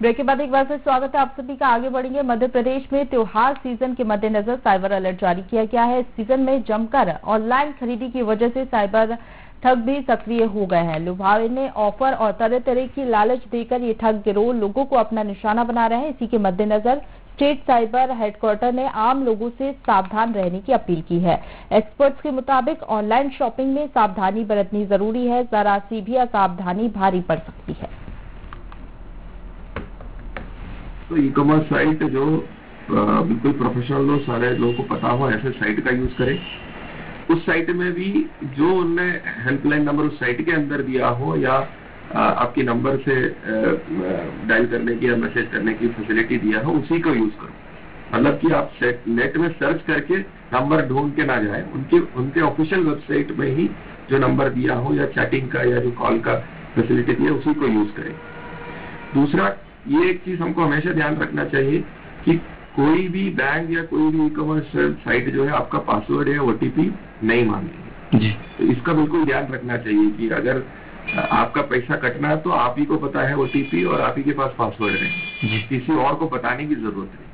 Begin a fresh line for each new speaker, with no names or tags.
Break के बाद एक बार फिर स्वागत है आप सभी का। आगे बढ़ेंगे। मध्य प्रदेश में त्योहार सीजन के मद्देनजर साइबर अलर्ट जारी किया गया है। इस सीजन में जमकर ऑनलाइन खरीदी की वजह से साइबर ठग भी सक्रिय हो गए हैं। लुभावने ऑफर और तरह तरह की लालच देकर ये ठग गिरोह लोगों को अपना निशाना बना रहे हैं। इसी के मद्देनजर स्टेट साइबर हेडक्वार्टर ने आम लोगों से सावधान रहने की अपील की है। एक्सपर्ट्स के मुताबिक ऑनलाइन शॉपिंग में सावधानी बरतनी जरूरी है। जरा सी भी असावधानी भारी पड़ सकती है।
तो ई कॉमर्स साइट जो बिल्कुल प्रोफेशनल हो, सारे लोगों को पता हो, ऐसे साइट का यूज करें। उस साइट में भी जो उनने हेल्पलाइन नंबर उस साइट के अंदर दिया हो या आपके नंबर से डायल करने की या मैसेज करने की फैसिलिटी दिया हो, उसी को यूज करो। मतलब कि आप नेट में सर्च करके नंबर ढूंढ के ना जाए, उनके ऑफिशियल वेबसाइट में ही जो नंबर दिया हो या चैटिंग का या जो कॉल का फैसिलिटी दिया उसी को यूज करें। दूसरा, ये एक चीज हमको हमेशा ध्यान रखना चाहिए कि कोई भी बैंक या कोई भी ई कॉमर्स साइट जो है आपका पासवर्ड या ओटीपी नहीं मांगेगी। तो इसका बिल्कुल ध्यान रखना चाहिए कि अगर आपका पैसा कटना है तो आप ही को पता है ओटीपी और आप ही के पास पासवर्ड है, किसी और को बताने की जरूरत नहीं।